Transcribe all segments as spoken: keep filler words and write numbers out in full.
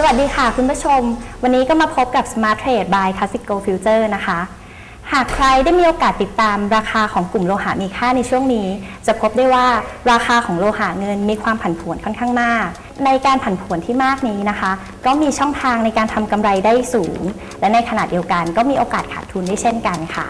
วัสดีค่ะคุณผู้ชมวันนี้ก็มาพบกับ Smart Trade by Classico Future นะคะหากใครได้มีโอกาสติดตามราคาของกลุ่มโลหะมีค่าในช่วงนี้จะพบได้ว่าราคาของโลหะเงินมีความผันผวนค่อนข้างมากในการผันผวนที่มากนี้นะคะก็มีช่องทางในการทำกำไรได้สูงและในขณะเดียวกันก็มีโอกาสขาดทุนได้เช่นกันค่ะ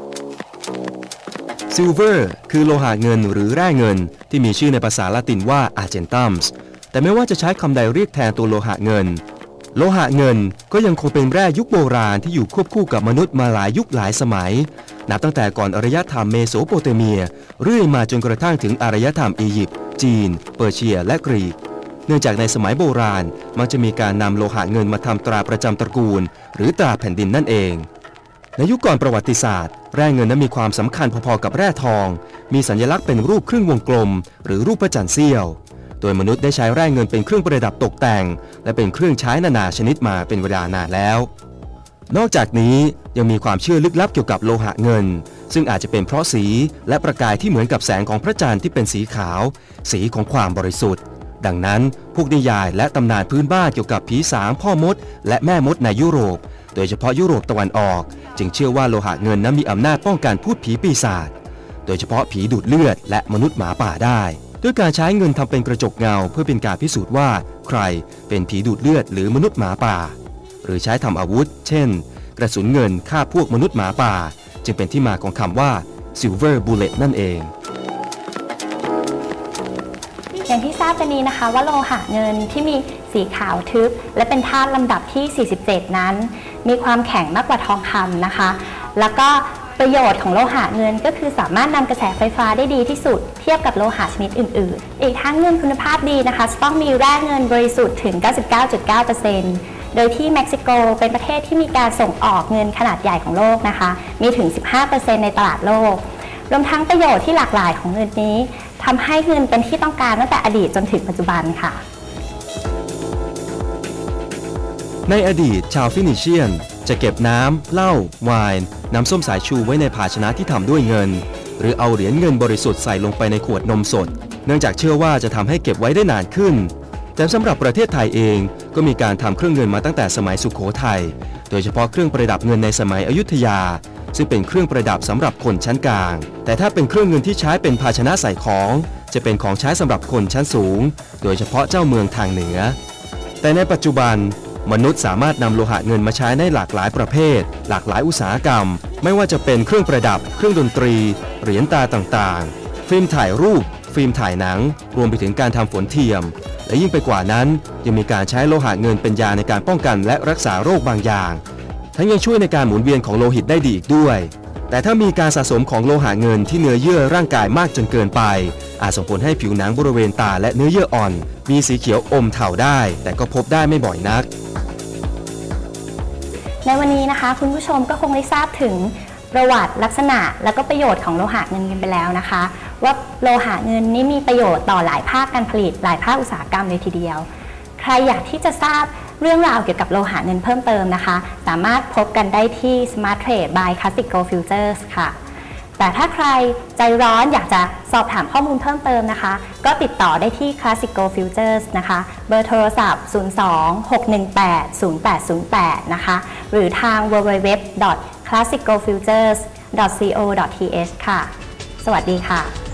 ซิลเวอร์คือโลหะเงินหรือแร่เงินที่มีชื่อในภาษาละตินว่า Argentum แต่ไม่ว่าจะใช้คำใดเรียกแทนตัวโลหะเงินโลหะเงินก็ยังคงเป็นแร่ยุคโบราณที่อยู่ควบคู่กับมนุษย์มาหลายยุคหลายสมัยนับตั้งแต่ก่อนอารยธรรมเมโสโปเตเมียเรื่อยมาจนกระทั่งถึงอารยธรรมอียิปต์จีนเปอร์เซียและกรีกเนื่องจากในสมัยโบราณมักจะมีการนำโลหะเงินมาทำตราประจำตระกูลหรือตราแผ่นดินนั่นเองในยุคก่อนประวัติศาสตร์แร่เงินนั้นมีความสำคัญพอๆกับแร่ทองมีสัญลักษณ์เป็นรูปครึ่งวงกลมหรือรูปพระจันทร์เสี้ยวโดยมนุษย์ได้ใช้แร่เงินเป็นเครื่องประดับตกแต่งและเป็นเครื่องใช้นานาชนิดมาเป็นเวลานานแล้วนอกจากนี้ยังมีความเชื่อลึกลับเกี่ยวกับโลหะเงินซึ่งอาจจะเป็นเพราะสีและประกายที่เหมือนกับแสงของพระจันทร์ที่เป็นสีขาวสีของความบริสุทธิ์ดังนั้นพวกนิยายและตำนานพื้นบ้านเกี่ยวกับผีสางพ่อมดและแม่มดในยุโรปโดยเฉพาะยุโรปตะวันออกจึงเชื่อว่าโลหะเงินนั้นมีอำนาจป้องกันพูดผีปีศาจโดยเฉพาะผีดูดเลือดและมนุษย์หมาป่าได้ด้วยการใช้เงินทำเป็นกระจกเงาเพื่อเป็นการพิสูจน์ว่าใครเป็นผีดูดเลือดหรือมนุษย์หมาป่าหรือใช้ทำอาวุธเช่นกระสุนเงินฆ่าพวกมนุษย์หมาป่าจึงเป็นที่มาของคำว่า Silver Bullet นั่นเองอย่างที่ทราบกันนี้นะคะว่าโลหะเงินที่มีสีขาวทึบและเป็นธาตุลำดับที่สี่สิบเจ็ดนั้นมีความแข็งมากกว่าทองคำนะคะแล้วก็ประโยชน์ของโลหะเงินก็คือสามารถนำกระแสไฟฟ้าได้ดีที่สุดเทียบกับโลหะชนิดอื่นๆอีกทั้งเงินคุณภาพดีนะคะจะต้องมีแร่เงินบริสุทธิ์ถึง เก้าสิบเก้าจุดเก้าเปอร์เซ็นต์ โดยที่เม็กซิโกเป็นประเทศที่มีการส่งออกเงินขนาดใหญ่ของโลกนะคะมีถึง สิบห้าเปอร์เซ็นต์ ในตลาดโลกรวมทั้งประโยชน์ที่หลากหลายของเงินนี้ทำให้เงินเป็นที่ต้องการตั้งแต่อดีตจนถึงปัจจุบันค่ะในอดีตชาวฟินิเชียนจะเก็บน้ำเหล้าไวน์น้ำส้มสายชูไว้ในภาชนะที่ทำด้วยเงินหรือเอาเหรียญเงินบริสุทธิ์ใส่ลงไปในขวดนมสดเนื่องจากเชื่อว่าจะทำให้เก็บไว้ได้นานขึ้นแต่สำหรับประเทศไทยเองก็มีการทำเครื่องเงินมาตั้งแต่สมัยสุโขทัยโดยเฉพาะเครื่องประดับเงินในสมัยอยุธยาซึ่งเป็นเครื่องประดับสำหรับคนชั้นกลางแต่ถ้าเป็นเครื่องเงินที่ใช้เป็นภาชนะใส่ของจะเป็นของใช้สำหรับคนชั้นสูงโดยเฉพาะเจ้าเมืองทางเหนือแต่ในปัจจุบันมนุษย์สามารถนำโลหะเงินมาใช้ในหลากหลายประเภทหลากหลายอุตสาหกรรมไม่ว่าจะเป็นเครื่องประดับเครื่องดนตรีเหรียญตาต่างๆฟิล์มถ่ายรูปฟิล์มถ่ายหนังรวมไปถึงการทำฝนเทียมและยิ่งไปกว่านั้นยังมีการใช้โลหะเงินเป็นยาในการป้องกันและรักษาโรคบางอย่างทั้งยังช่วยในการหมุนเวียนของโลหิตได้ดีอีกด้วยแต่ถ้ามีการสะสมของโลหะเงินที่เนื้อเยื่อร่างกายมากจนเกินไปอาจส่งผลให้ผิวหนังบริเวณตาและเนื้อเยื่ออ่อนมีสีเขียวอมเทาได้แต่ก็พบได้ไม่บ่อยนักในวันนี้นะคะคุณผู้ชมก็คงได้ทราบถึงประวัติลักษณะและก็ประโยชน์ของโลหะเงินกันไปแล้วนะคะว่าโลหะเงินนี้มีประโยชน์ต่อหลายภาคการผลิตหลายภาคอุตสาหกรรมเลยทีเดียวใครอยากที่จะทราบเรื่องราวเกี่ยวกับโลหะเงินเพิ่มเติมนะคะสามารถพบกันได้ที่ Smart Trade by Classico Futures ค่ะแต่ถ้าใครใจร้อนอยากจะสอบถามข้อมูลเพิ่มเติมนะคะก็ติดต่อได้ที่ Classico Futures นะคะเบอร์โทรศัพท์ ศูนย์ สอง หก หนึ่ง แปด ศูนย์ แปด ศูนย์ แปด นะคะหรือทาง ดับเบิลยู ดับเบิลยู ดับเบิลยู ดอท classico futures ดอท ซี โอ ดอท ที เอช ค่ะสวัสดีค่ะ